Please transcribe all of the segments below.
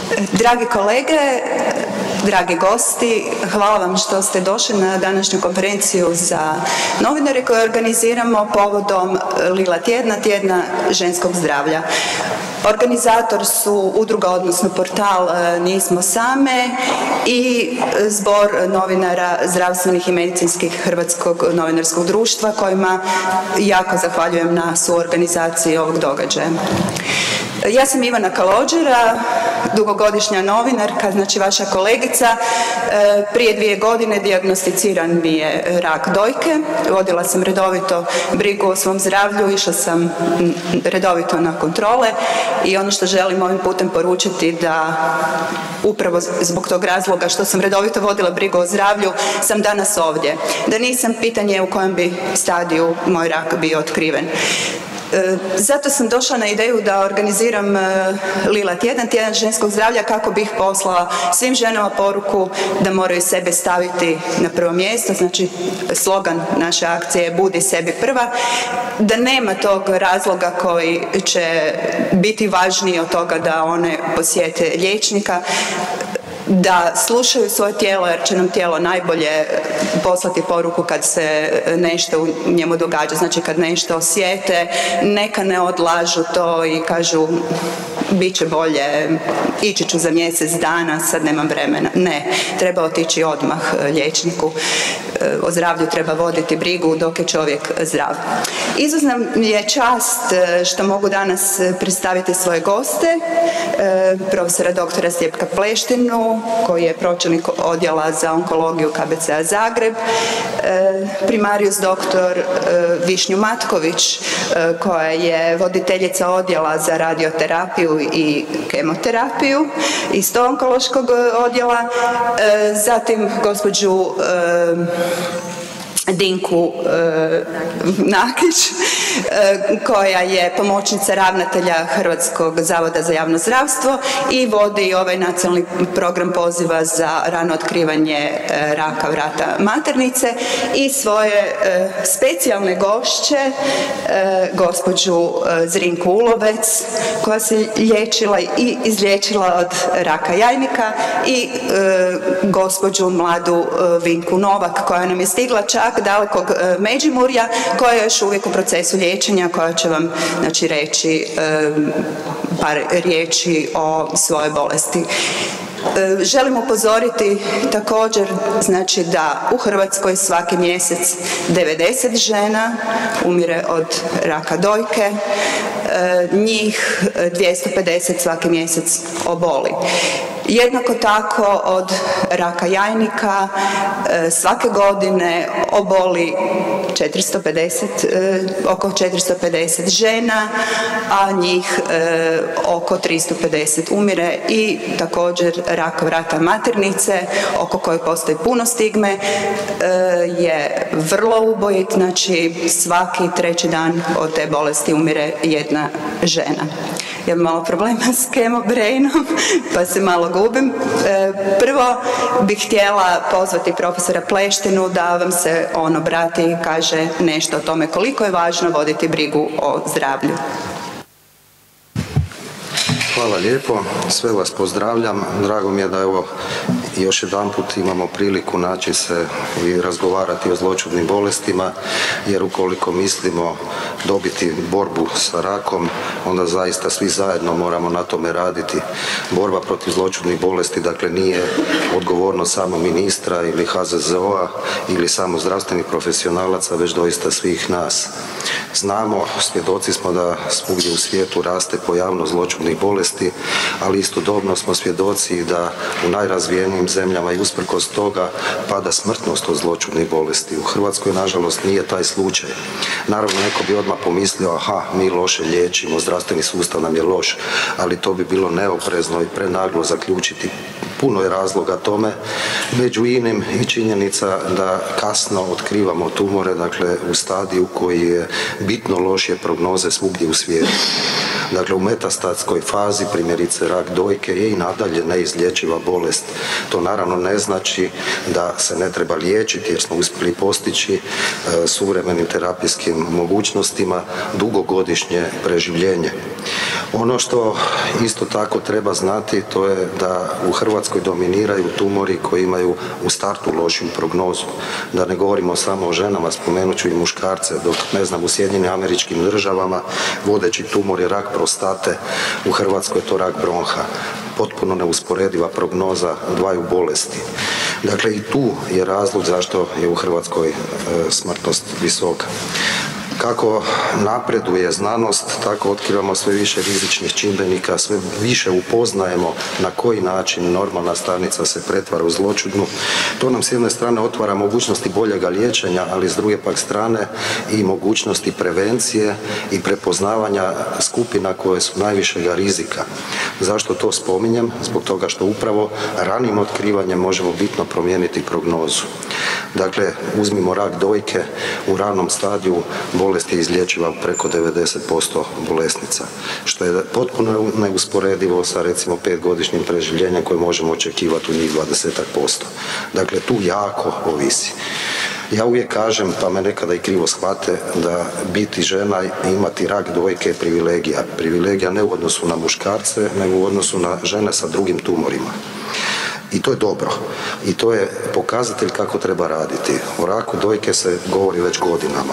Dragi kolege, dragi gosti, hvala vam što ste došli na današnju konferenciju za novinare koju organiziramo povodom Lila tjedna, tjedna ženskog zdravlja. Organizator su udruga, odnosno portal Nismo same i zbor novinara zdravstvenih i medicinskih Hrvatskog novinarskog društva kojima jako zahvaljujem na suorganizaciji ovog događaja. Ja sam Ivana Kalođera, dugogodišnja novinarka, znači vaša kolegica. Prije 2 godine dijagnosticiran mi je rak dojke. Vodila sam redovito brigu o svom zdravlju, išla sam redovito na kontrole i ono što želim ovim putem poručiti da upravo zbog tog razloga što sam redovito vodila brigu o zdravlju sam danas ovdje. Da nisam, pitanje u kojem bi stadiju moj rak bio otkriven. Zato sam došla na ideju da organiziram Lila tjedan, tjedan ženskog zdravlja, kako bih poslala svim ženama poruku da moraju sebe staviti na prvo mjesto. Znači, slogan naše akcije je Budi sebi prva, da nema tog razloga koji će biti važniji od toga da one posjete liječnika, da slušaju svoje tijelo, jer će nam tijelo najbolje poslati poruku kad se nešto u njemu događa. Znači, kad nešto osjete, neka ne odlažu to i kažu bit će bolje, ići ću za mjesec dana, sad nemam vremena. Ne, treba otići odmah liječniku. O zdravlju treba voditi brigu dok je čovjek zdrav. Izuzetna mi je čast što mogu danas predstaviti svoje goste, profesora doktora Stjepka Pleštinu, koji je pročelnik odjela za onkologiju KBC-a Zagreb, primarius doktor Višnju Matković, koja je voditeljica odjela za radioterapiju i kemoterapiju iz onkološkog odjela, zatim gospođu Dinku Nakić, koja je pomoćnica ravnatelja Hrvatskog zavoda za javno zdravstvo i vodi ovaj nacionalni program poziva za rano otkrivanje raka vrata maternice, i svoje specijalne gošće, gospođu Zrinku Ulovec, koja se liječila i izliječila od raka jajnika, i gospođu mladu Vinku Novak, koja nam je stigla čak dalekog Međimurja, koja je još uvijek u procesu liječenja, koja će vam, znači, reći par riječi o svojoj bolesti. Želim upozoriti također, znači, da u Hrvatskoj svaki mjesec 90 žena umire od raka dojke, njih 250 svaki mjesec oboli. Jednako tako od raka jajnika svake godine oboli oko 450 žena, a njih oko 350 umire, i također rak vrata maternice, oko kojeg postoji puno stigme, je vrlo ubojit. Znači, svaki 3. dan od te bolesti umire jedna žena. Ja imam malo problema s kemobrainom, pa se malo gubim. Prvo bih htjela pozvati profesora Pleštinu da vam se on obrati i kaže nešto o tome koliko je važno voditi brigu o zdravlju. Hvala lijepo, sve vas pozdravljam. Drago mi je da evo još jedanput imamo priliku naći se i razgovarati o zloćudnim bolestima, jer ukoliko mislimo dobiti borbu sa rakom, onda zaista svi zajedno moramo na tome raditi. Borba protiv zloćudnih bolesti, dakle, nije odgovornost samo ministra ili HZZO-a ili samo zdravstvenih profesionalaca, već doista svih nas. Znamo, svjedoci smo da svugdje u svijetu raste pojavnost zloćudnih bolesti, ali istodobno smo svjedoci da u najrazvijenijim zemljama i usprkos toga pada smrtnost od zloćudnih bolesti. U Hrvatskoj, nažalost, nije taj slučaj. Naravno, neko bi odmah pomislio, aha, mi loše liječimo, zdravstveni sustav nam je loš, ali to bi bilo neoprezno i prenaglo zaključiti Puno je razloga tome, među inim i činjenica da kasno otkrivamo tumore, dakle u stadiju koji je bitno lošije prognoze svugdje u svijetu. Dakle, u metastatskoj fazi, primjerice rak dojke, je i nadalje neizlječiva bolest. To naravno ne znači da se ne treba liječiti jer smo uspjeli postići suvremenim terapijskim mogućnostima dugogodišnje preživljenje. Ono što isto tako treba znati, to je da u Hrvatskoj dominiraju tumori koji imaju u startu lošiju prognozu. Da ne govorimo samo o ženama, spomenut ću i muškarce, dok ne znam u Sjedinjenim Američkim Državama vodeći tumor je rak prostate, u Hrvatskoj je to rak bronha. Potpuno neusporediva prognoza dvaju bolesti. Dakle, i tu je razlog zašto je u Hrvatskoj smrtnost visoka. Kako napreduje znanost, tako otkrivamo sve više rizičnih čimbenika, sve više upoznajemo na koji način normalna stanica se pretvara u zloćudnu. To nam s jedne strane otvara mogućnosti boljega liječenja, ali s druge pak strane i mogućnosti prevencije i prepoznavanja skupina koje su najvišega rizika. Zašto to spominjem? Zbog toga što upravo ranim otkrivanjem možemo bitno promijeniti prognozu. Dakle, uzmimo rak dojke, u ranom stadiju bolest je izlječiva preko 90% bolesnica, što je potpuno neusporedivo sa recimo 5-godišnjim preživljenjem koje možemo očekivati u njih 20%. Dakle, tu jako ovisi. Ja uvijek kažem, pa me nekada i krivo shvate, da biti žena i imati rak dojke je privilegija. Privilegija ne u odnosu na muškarce, nego u odnosu na žene sa drugim tumorima. I to je dobro. I to je pokazatelj kako treba raditi. O raku dojke se govori već godinama.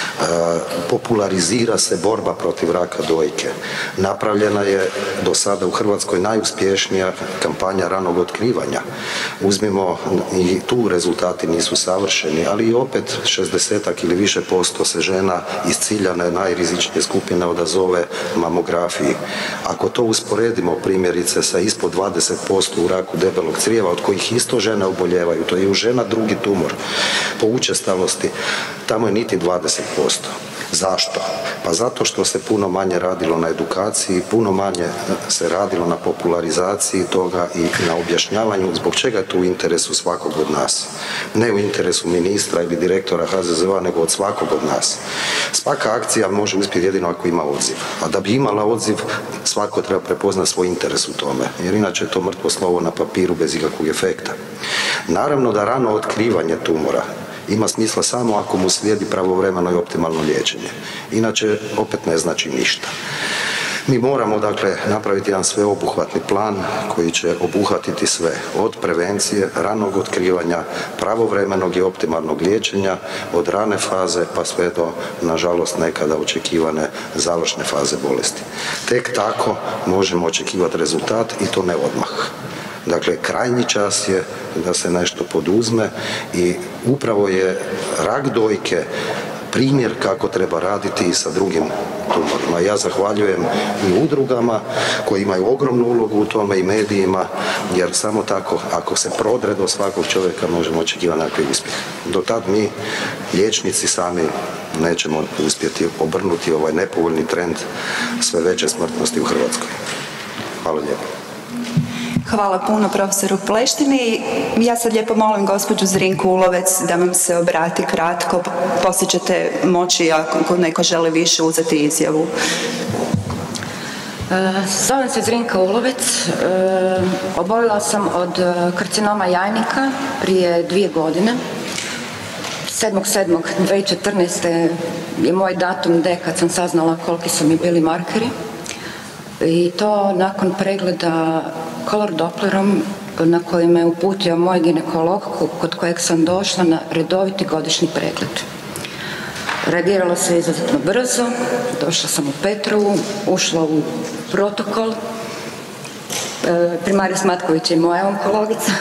Popularizira se borba protiv raka dojke. Napravljena je do sada u Hrvatskoj najuspješnija kampanja ranog otkrivanja. Uzmimo, i tu rezultati nisu savršeni, ali i opet 60-ak ili više posto se žena iz ciljane najrizičnije skupine odazove mamografiji. Ako to usporedimo primjerice sa ispod 20% u raku debelog crijeva, od kojih isto žene oboljevaju, to je u žena drugi tumor po učestalosti, tamo je niti 20%. Zašto? Pa zato što se puno manje radilo na edukaciji, puno manje se radilo na popularizaciji toga i na objašnjavanju zbog čega je to u interesu svakog od nas. Ne u interesu ministra ili direktora HZZO-a, nego od svakog od nas. Svaka akcija može uspjeti jedino ako ima odziv. A da bi imala odziv, svako treba prepoznati svoj interes u tome, jer inače je to mrtvo slovo na papiru bez ikakvog efekta. Naravno da rano otkrivanje tumora ima smisla samo ako mu slijedi pravovremeno i optimalno liječenje. Inače, opet ne znači ništa. Mi moramo, dakle, napraviti jedan sveobuhvatni plan koji će obuhvatiti sve, od prevencije, ranog otkrivanja, pravovremenog i optimalnog liječenja, od rane faze pa sve do, nažalost, nekada očekivane završne faze bolesti. Tek tako možemo očekivati rezultat i to ne odmah. Dakle, krajnji čas je da se nešto poduzme i upravo je rak dojke primjer kako treba raditi i sa drugim tumorima. Ja zahvaljujem i udrugama koji imaju ogromnu ulogu u tome i medijima, jer samo tako, ako se prodre do svakog čovjeka, možemo očekivati nekakvi uspjeh. Do tad mi, liječnici, sami nećemo uspjeti obrnuti ovaj nepovoljni trend sve veće smrtnosti u Hrvatskoj. Hvala lijepo. Hvala puno profesoru Pleštini. Ja sad lijepo molim gospođu Zrinku Ulovec da vam se obrati kratko. Poslije ćete moći, ako neko želi više, uzeti izjavu. Zovem se Zrinka Ulovec. Oboljela sam od karcinoma jajnika prije 2 godine. 7.7.2014. je moj datum D kad sam saznala koliki su mi bili markeri. I to nakon pregleda color dopplerom na koji me uputio moj ginekolog kod kojeg sam došla na redoviti godišnji pregled. Reagiralo se izuzetno brzo, došla sam u Petrovu, ušla u protokol. Primaris Matković je moja onkologica.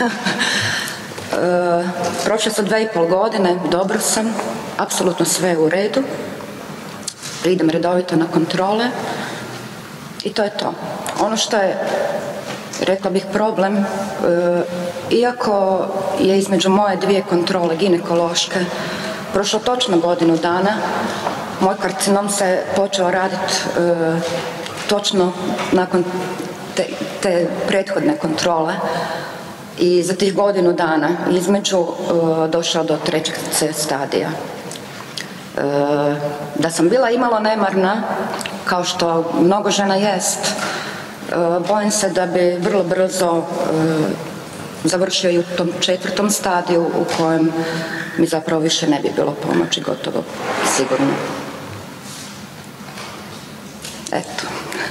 Prošle su 2,5 godine, dobro sam, apsolutno sve u redu. Idem redovito na kontrole. I to je to. Ono što je, rekla bih, problem, iako je između moje 2 kontrole ginekološke prošlo točno godinu dana, moj karcinom se počeo raditi točno nakon te prethodne kontrole. i za tih godinu dana između došao do 3. C stadija. Da sam bila imalo nemarna, kao što mnogo žena jest, bojim se da bi vrlo brzo završio i u tom 4. stadiju u kojem mi zapravo više ne bi bilo pomoći, gotovo sigurno. Eto.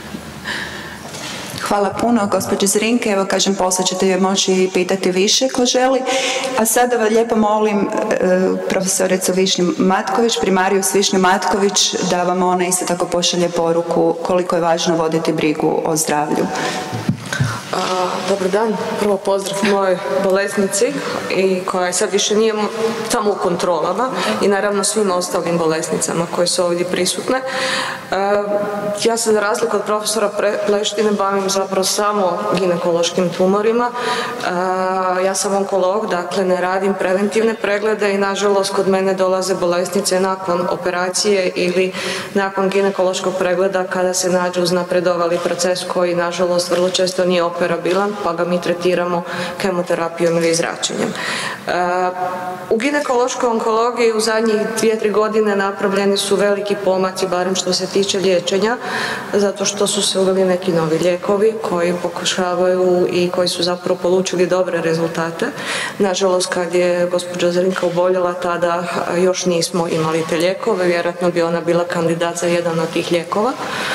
Hvala puno, gospođo Zrinke. Evo, kažem, poslije ćete joj moći pitati više ko želi. A sada vas lijepo molim profesoricu Višnju Matković, primarijus Višnju Matković, da vam ona isto tako pošalje poruku koliko je važno voditi brigu o zdravlju. Dobar dan. Prvo pozdrav mojoj bolesnici i koja sad više nije samo u kontrolama i naravno svim ostalim bolesnicama koje su ovdje prisutne. Ja se za razliku od profesora Pleštine bavim zapravo samo ginekološkim tumorima. Ja sam onkolog, dakle ne radim preventivne preglede i nažalost kod mene dolaze bolesnice nakon operacije ili nakon ginekološkog pregleda kada se nađu uznapredovali proces koji nažalost vrlo često nije operabilan, pa ga mi tretiramo kemoterapijom ili zračenjem. U ginekološkoj onkologiji u zadnjih 2-3 godine napravljeni su veliki pomaci, barem što se tiče liječenja, zato što su se uveli neki novi lijekovi koji pokušavaju i koji su zapravo polučili dobre rezultate. Nažalost, kad je gospođa Zrinka oboljela, tada još nismo imali te lijekove, vjerojatno bi ona bila kandidat za jedan od tih lijekova.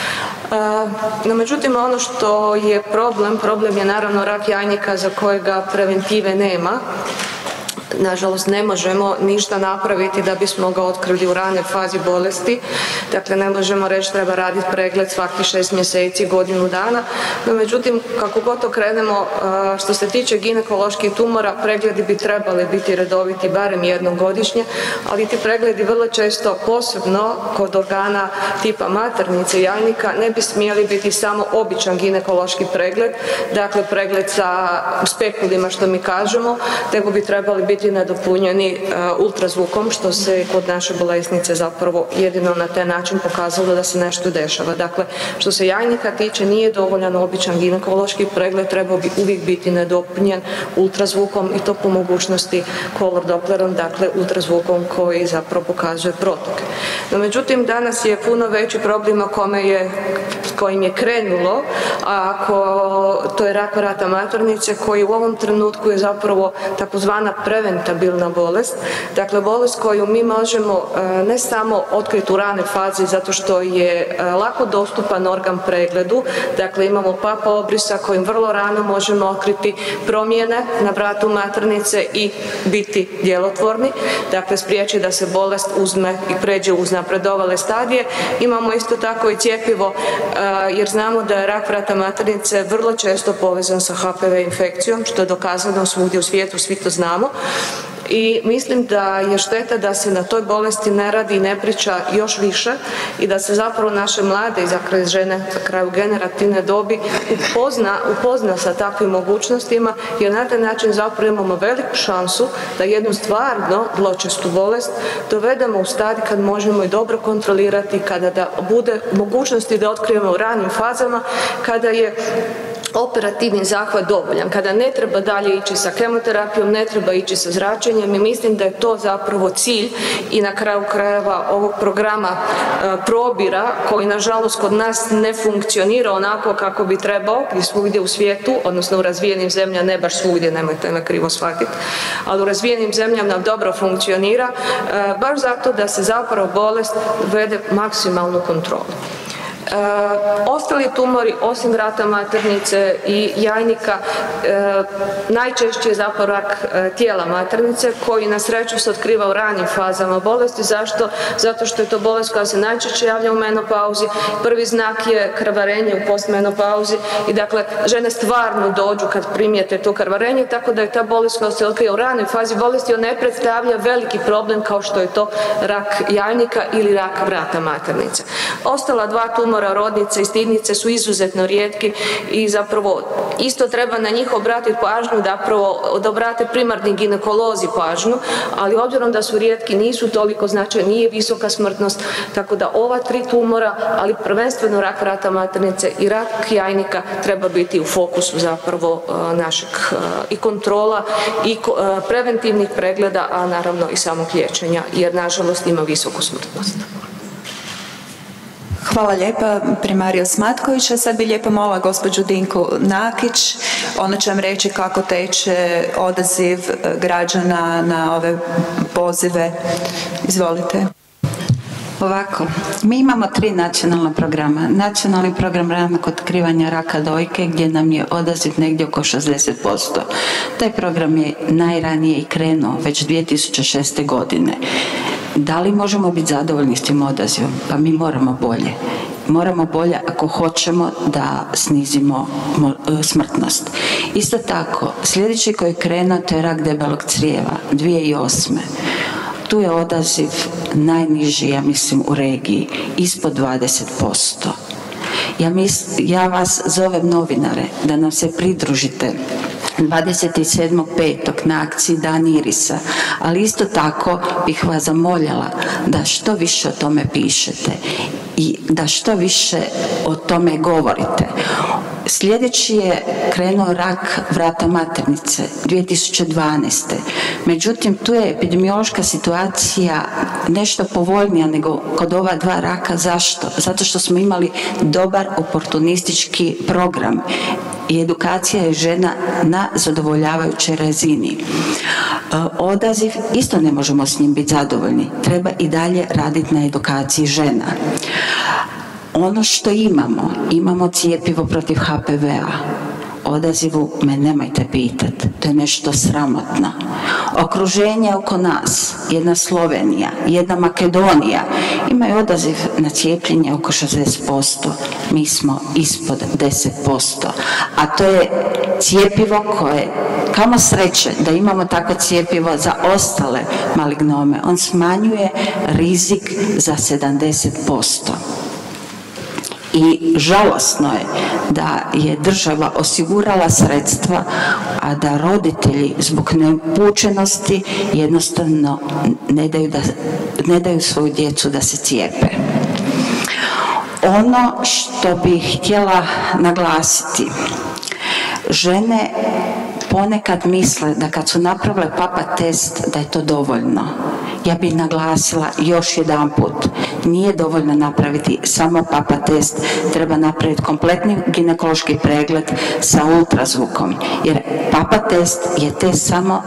No, međutim, ono što je problem je naravno rak jajnika za kojega preventive nema. Nažalost, ne možemo ništa napraviti da bismo ga otkrili u ranoj fazi bolesti. Dakle, ne možemo reći treba raditi pregled svakih 6 mjeseci, godinu dana. No, međutim, kako god okrenemo, što se tiče ginekoloških tumora, pregledi bi trebali biti redoviti barem jednom godišnje, ali ti pregledi vrlo često, posebno kod organa tipa maternice i jajnika, ne bi smjeli biti samo običan ginekološki pregled, dakle pregled sa spekulima što mi kažemo, nego bi trebali biti nadopunjeni ultrazvukom, što se kod naše bolesnice zapravo jedino na taj način pokazalo da se nešto dešava. Dakle, što se jajnika tiče, nije dovoljan običan ginekološki pregled, trebao bi uvijek biti nadopunjen ultrazvukom i to po mogućnosti color dopplerom, dakle ultrazvukom koji zapravo pokazuje protoke. No, međutim, danas je puno veći problem kojim je krenulo, to je rak vrata maternice, koji u ovom trenutku je zapravo takozvana preventabilna bolest, dakle bolest koju mi možemo ne samo otkriti u ranoj fazi zato što je lako dostupan organ pregledu, dakle imamo papa obrisa kojim vrlo rano možemo otkriti promjene na vratu maternice i biti djelotvorni, dakle spriječi da se bolest uzme i pređe uz napredovale stadije. Imamo isto tako i cjepivo jer znamo da je rak vrata maternice vrlo često povezan sa HPV infekcijom, što je dokazano svugdje u svijetu, svi to znamo. I mislim da je šteta da se na toj bolesti ne radi i ne priča još više i da se zapravo naše mlade i žene na kraju generativne dobi upozna sa takvim mogućnostima, jer na taj način zapravo imamo veliku šansu da jednu stvarno zločestu bolest dovedemo u stadij kad možemo i dobro kontrolirati, kada da bude mogućnosti da otkrijemo u ranim fazama, kada je operativni zahvat dovoljan, kada ne treba dalje ići sa kemoterapijom, ne treba ići sa zračenjem i mislim da je to zapravo cilj i na kraju krajeva ovog programa probira koji nažalost kod nas ne funkcionira onako kako bi trebao i svugdje u svijetu, odnosno u razvijenim zemljama, ne baš svugdje, nemojte me krivo shvatiti, ali u razvijenim zemljama nam dobro funkcionira, baš zato da se zapravo bolest vede maksimalnu kontrolu. Ostali tumori, osim vrata maternice i jajnika, najčešće je zapravo rak tijela maternice koji na sreću se otkriva u ranim fazama bolesti. Zašto? Zato što je to bolest koja se najčešće javlja u menopauzi. Prvi znak je krvarenje u postmenopauzi i dakle žene stvarno dođu kad primijete to krvarenje, tako da je ta bolest koja se otkriva u ranoj fazi bolesti, on ne predstavlja veliki problem kao što je to rak jajnika ili rak vrata maternice. Ostala dva tumora tumora rodnice i stidnice su izuzetno rijetki i zapravo isto treba na njih obratiti pažnju, da obrate primarni ginekolozi pažnju, ali obzirom da su rijetki nisu toliko značajni, nije visoka smrtnost, tako da ova 3 tumora, ali prvenstveno rak vrata maternice i rak jajnika treba biti u fokusu zapravo našeg i kontrola i preventivnih pregleda, a naravno i samog liječenja, jer nažalost ima visoku smrtnost. Hvala lijepa, primarijus Matković. A sad bi lijepo molila gospođu Dinku Nakić. Ona će vam reći kako teče odaziv građana na ove pozive. Izvolite. Ovako, mi imamo 3 nacionalna programa. Nacionalni program ranog otkrivanja raka dojke gdje nam je odaziv negdje oko 60%. Taj program je najranije i krenuo već 2006. godine. Da li možemo biti zadovoljni s tim odazivom? Pa mi moramo bolje. Moramo bolje ako hoćemo da snizimo smrtnost. Isto tako, sljedeći koji je krenuo to je rak debelog crijeva 2008. Tu je odaziv najniži, ja mislim, u regiji, ispod 20%. Ja vas zovem novinare da nam se pridružite 27.5. na akciji Dan Irisa, ali isto tako bih vas zamoljala da što više o tome pišete i da što više o tome govorite. Sljedeći je krenuo rak vrata maternice 2012. Međutim, tu je epidemiološka situacija nešto povoljnija nego kod ova 2 raka. Zašto? Zato što smo imali dobar oportunistički program i edukacija je žena na zadovoljavajućoj razini. Odaziv, isto ne možemo s njim biti zadovoljni. Treba i dalje raditi na edukaciji žena. Ono što imamo cjepivo protiv HPV-a. Odazivu me nemojte pitati, to je nešto sramotno. Okruženje oko nas, jedna Slovenija, jedna Makedonija, imaju odaziv na cijepljenje oko 60%, mi smo ispod 10%. A to je cjepivo koje, kamo sreće da imamo tako cjepivo za ostale malignome, on smanjuje rizik za 70%. I žalosno je da je država osigurala sredstva, a da roditelji zbog neupućenosti jednostavno ne daju svoju djecu da se cijepe. Ono što bih htjela naglasiti, žene ponekad misle da kad su napravile papa test da je to dovoljno. Ja bih naglasila još jedanput, nije dovoljno napraviti samo papa test, treba napraviti kompletni ginekološki pregled sa ultrazvukom, jer papa test je test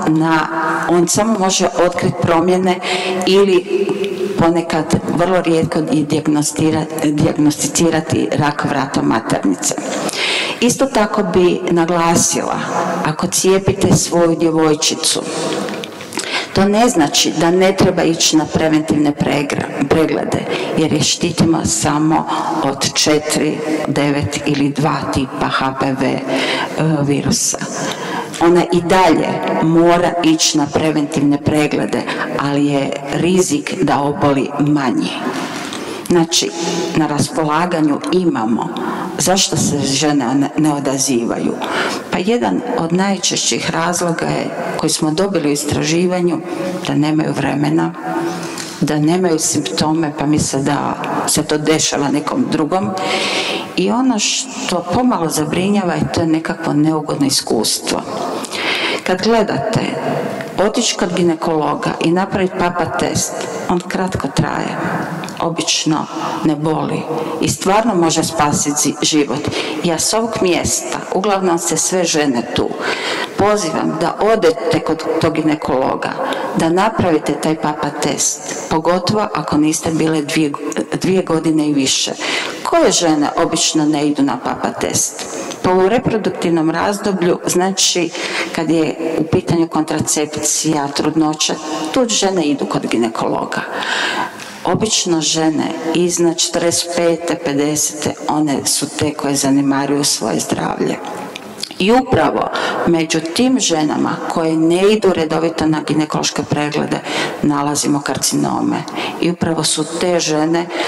on samo može otkriti promjene ili ponekad vrlo rijetko i dijagnosticirati rak vrata maternice. Isto tako bi naglasila, ako cijepite svoju djevojčicu, to ne znači da ne treba ići na preventivne preglede, jer je štitimo samo od 4, 9 ili 2 tipa HPV virusa. Ona i dalje mora ići na preventivne preglede, ali je rizik da oboli manji. Znači, na raspolaganju imamo. Zašto se žene ne odazivaju? Pa jedan od najčešćih razloga je, koji smo dobili u istraživanju, da nemaju vremena, da nemaju simptome pa misle da se to dešava nekom drugom. I ono što pomalo zabrinjava je to nekakvo neugodno iskustvo. Kad gledate, otići kod ginekologa i napraviti papa test, on kratko traje, obično ne boli i stvarno može spasiti život. Ja s ovog mjesta, uglavnom se sve žene tu, pozivam da odete kod tog ginekologa, da napravite taj papa test, pogotovo ako niste bile 2 godine i više. Koje žene obično ne idu na papa test? Pa u reproduktivnom razdoblju, znači kad je u pitanju kontracepcija, trudnoća, tu žene idu kod ginekologa. Obično žene iznad 45. 50. one su te koje zanemaruju svoje zdravlje. I upravo među tim ženama koje ne idu redovito na ginekološke preglede nalazimo karcinome. I upravo su te žene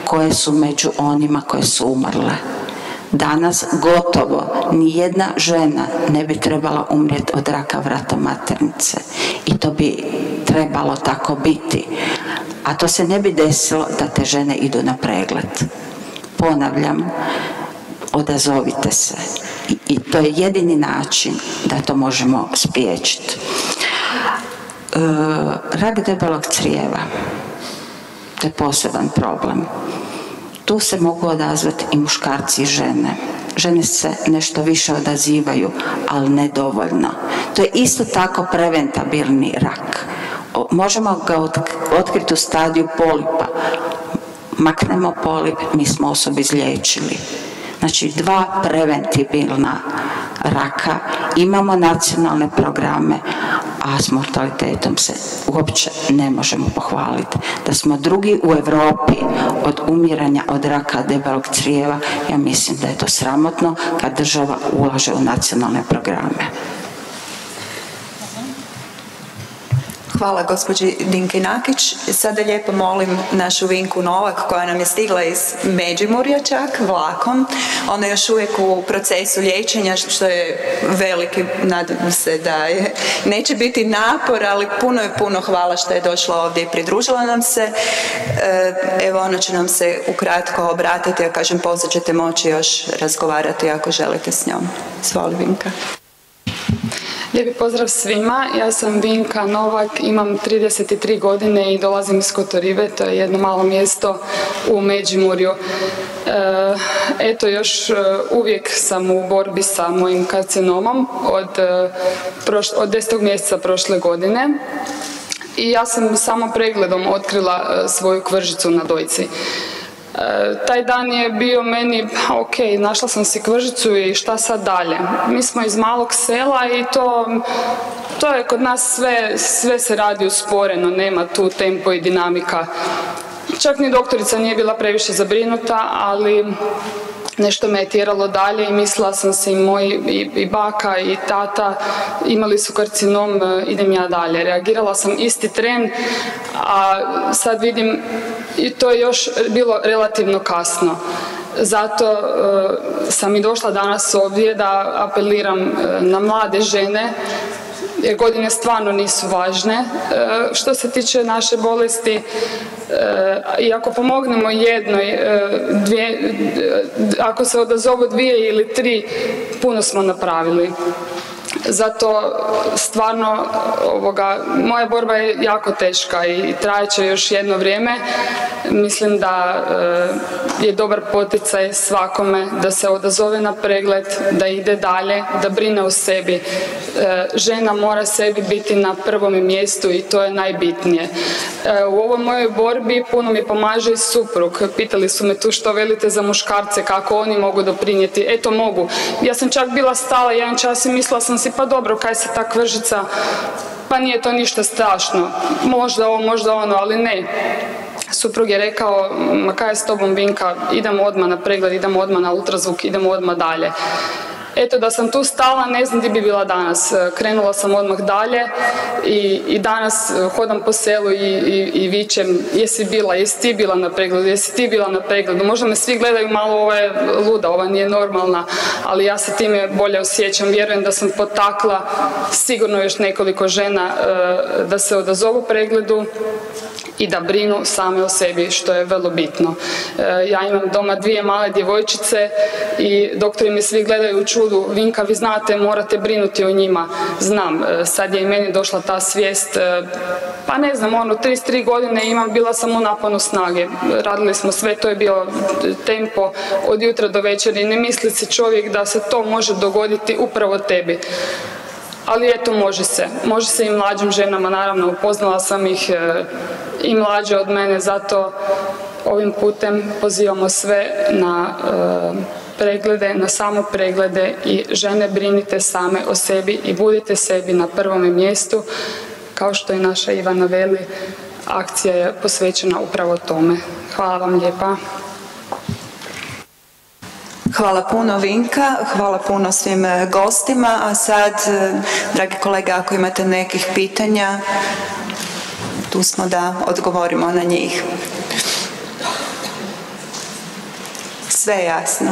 koje su među onima koje su umrle. Danas gotovo nijedna žena ne bi trebala umrijeti od raka vrata maternice i to bi trebalo tako biti. A to se ne bi desilo da te žene idu na pregled. Ponavljam, odazovite se. I to je jedini način da to možemo spriječiti. Rak debelog crijeva, to je poseban problem. Tu se mogu odazvati i muškarci i žene. Žene se nešto više odazivaju, ali ne dovoljno. To je isto tako preventabilni rak. Možemo ga otkriti u stadiju polipa. Maknemo polip, mi smo osobu izliječili. Znači 2 preventabilna raka, imamo nacionalne programe, a s mortalitetom se uopće ne možemo pohvaliti. Da smo drugi u Europi od umiranja od raka debelog crijeva, ja mislim da je to sramotno kad država ulaže u nacionalne programe. Hvala gospođi Dinki Nakić. Sada lijepo molim našu Vinku Novak koja nam je stigla iz Međimurja čak vlakom. Ona je još uvijek u procesu liječenja što je veliki, nadam se da je, neće biti napor, ali puno hvala što je došla ovdje i pridružila nam se. Evo ona će nam se ukratko obratiti, a kažem poslije ćete moći još razgovarati ako želite s njom. Izvoli Vinka. Lijepi pozdrav svima, ja sam Vinka Novak, imam 33 godine i dolazim iz Kotorive, to je jedno malo mjesto u Međimurju. Eto, još uvijek sam u borbi sa mojim karcinomom od 10. mjeseca prošle godine i ja sam samo pregledom otkrila svoju kvržicu na dojci. Taj dan je bio meni, ok, našla sam si kvržicu i šta sad dalje. Mi smo iz malog sela i to je kod nas sve se radi usporeno, nema tu tempo i dinamika. Čak ni doktorica nije bila previše zabrinuta, ali nešto me je tjeralo dalje i mislila sam si i baka i tata imali su karcinom, idem ja dalje. Reagirala sam isti tren, a sad vidim i to je još bilo relativno kasno. Zato sam i došla danas ovdje da apeliram na mlade žene, jer godine stvarno nisu važne. Što se tiče naše bolesti, i ako pomognemo jednoj, ako se odazovu 2 ili 3, puno smo napravili. Zato stvarno moja borba je jako teška i trajeće još jedno vrijeme. Mislim da je dobar poticaj svakome da se odazove na pregled, da ide dalje, da brine o sebi. Žena mora sebi biti na prvom mjestu i to je najbitnije. U ovoj mojoj borbi puno mi pomaže i suprug. Pitali su me tu što velite za muškarce, kako oni mogu doprinijeti. Eto mogu. Ja sam čak bila stala jedan čas i mislila sam si pa dobro, kaj se ta kvržica, pa nije to ništa strašno. Možda ovo, možda ono, ali ne. Suprug je rekao, ma kaj je s tobom Vinka, idemo odmah na pregled, idemo odmah na ultrazvuk, idemo odmah dalje. Eto, da sam tu stala, ne znam gdje bi bila danas. Krenula sam odmah dalje i danas hodam po selu i vičem, jesi ti bila na pregledu, jesi ti bila na pregledu. Možda me svi gledaju malo, ova je luda, ova nije normalna, ali ja se time bolje osjećam. Vjerujem da sam potakla sigurno još nekoliko žena da se odazovu pregledu i da brinu same o sebi, što je vrlo bitno. Ja imam doma 2 male djevojčice i doktori mi svi gledaju u čudu, Vinka, vi znate, morate brinuti o njima. Znam, sad je i meni došla ta svijest, pa ne znam, 33 godine imam, bila sam u naponu snage. Radili smo sve, to je bio tempo od jutra do večeri. Ne misli si čovjek da se to može dogoditi upravo tebi. Ali eto, može se i mlađim ženama, naravno, upoznala sam ih i mlađe od mene, zato ovim putem pozivamo sve na preglede, na samo preglede i žene, brinite same o sebi i budite sebi na prvom mjestu, kao što i naša Ivana veli, akcija je posvećena upravo tome. Hvala vam lijepa. Hvala puno Vinka, hvala puno svim gostima, a sad, dragi kolege, ako imate nekih pitanja, tu smo da odgovorimo na njih. Sve je jasno.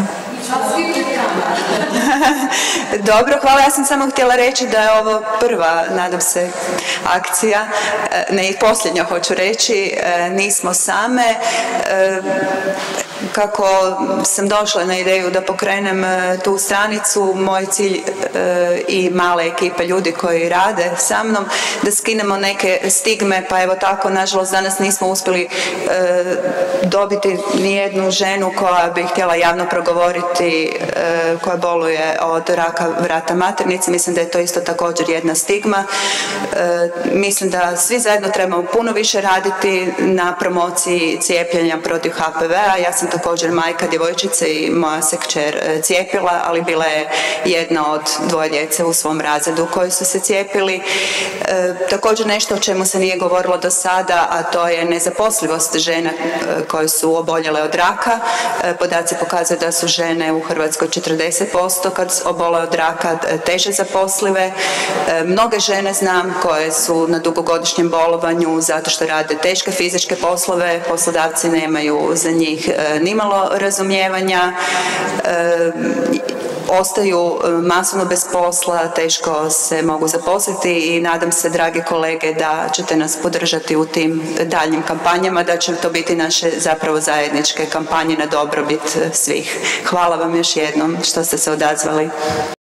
Dobro, hvala. Ja sam samo htjela reći da je ovo prva, nadam se, akcija, ne i posljednja hoću reći, nismo same. Kako sam došla na ideju da pokrenem tu stranicu, moj cilj i male ekipe ljudi koji rade sa mnom, da skinemo neke stigme, pa evo tako, nažalost, danas nismo uspjeli dobiti nijednu ženu koja bi htjela javno progovoriti, koja boluje od raka vrata maternice. Mislim da je to isto također jedna stigma. Mislim da svi zajedno trebamo puno više raditi na promociji cijepljenja protiv HPV-a. Ja sam također majka djevojčice i moja se kćer cijepila, ali bila je jedna od 2 djece u svom razredu koji su se cijepili. Također nešto o čemu se nije govorilo do sada, a to je nezaposlivost žena koje su oboljele od raka. Podaci pokazuju da su žene u Hrvatskoj 40% kad obole od raka teže zaposlive. Mnoge žene znam koje su na dugogodišnjem bolovanju zato što rade teške fizičke poslove, poslodavci nemaju za njih nimalo razumijevanja, ostaju masovno bez posla, teško se mogu zaposliti i nadam se, drage kolege, da ćete nas podržati u tim daljnjim kampanjama, da će to biti naše zapravo zajedničke kampanje na dobrobit svih. Hvala vam još jednom što ste se odazvali.